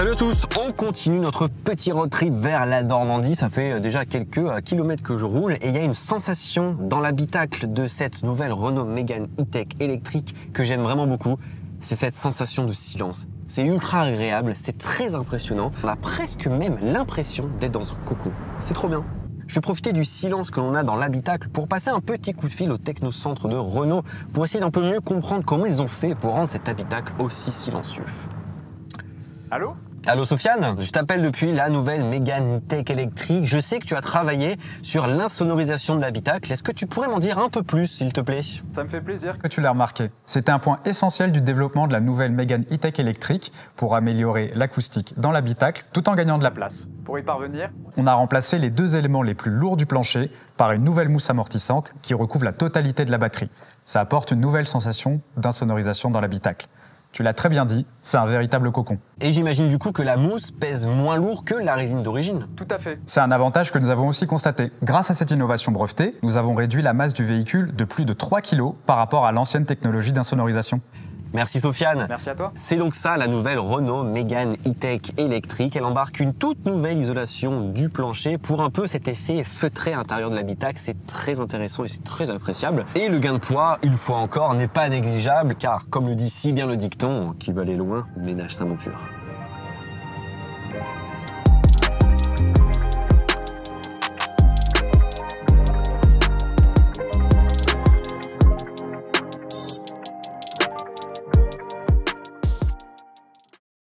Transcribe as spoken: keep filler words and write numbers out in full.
Salut à tous, on continue notre petit road trip vers la Normandie. Ça fait déjà quelques kilomètres que je roule et il y a une sensation dans l'habitacle de cette nouvelle Renault Mégane E-Tech électrique que j'aime vraiment beaucoup. C'est cette sensation de silence. C'est ultra agréable, c'est très impressionnant. On a presque même l'impression d'être dans un cocon. C'est trop bien. Je vais profiter du silence que l'on a dans l'habitacle pour passer un petit coup de fil au technocentre de Renault pour essayer d'un peu mieux comprendre comment ils ont fait pour rendre cet habitacle aussi silencieux. Allô? Allô Sofiane, je t'appelle depuis la nouvelle Mégane E-Tech électrique. Je sais que tu as travaillé sur l'insonorisation de l'habitacle. Est-ce que tu pourrais m'en dire un peu plus, s'il te plaît? Ça me fait plaisir que tu l'aies remarqué. C'était un point essentiel du développement de la nouvelle Mégane E-Tech électrique pour améliorer l'acoustique dans l'habitacle tout en gagnant de la place. Pour y parvenir, on a remplacé les deux éléments les plus lourds du plancher par une nouvelle mousse amortissante qui recouvre la totalité de la batterie. Ça apporte une nouvelle sensation d'insonorisation dans l'habitacle. Tu l'as très bien dit, c'est un véritable cocon. Et j'imagine du coup que la mousse pèse moins lourd que la résine d'origine. Tout à fait. C'est un avantage que nous avons aussi constaté. Grâce à cette innovation brevetée, nous avons réduit la masse du véhicule de plus de trois kilos par rapport à l'ancienne technologie d'insonorisation. Merci Sofiane. Merci à toi. C'est donc ça la nouvelle Renault Mégane E-Tech électrique. Elle embarque une toute nouvelle isolation du plancher pour un peu cet effet feutré à l'intérieur de l'habitacle. C'est très intéressant et c'est très appréciable. Et le gain de poids, une fois encore, n'est pas négligeable car, comme le dit si bien le dicton, qui veut aller loin, ménage sa monture.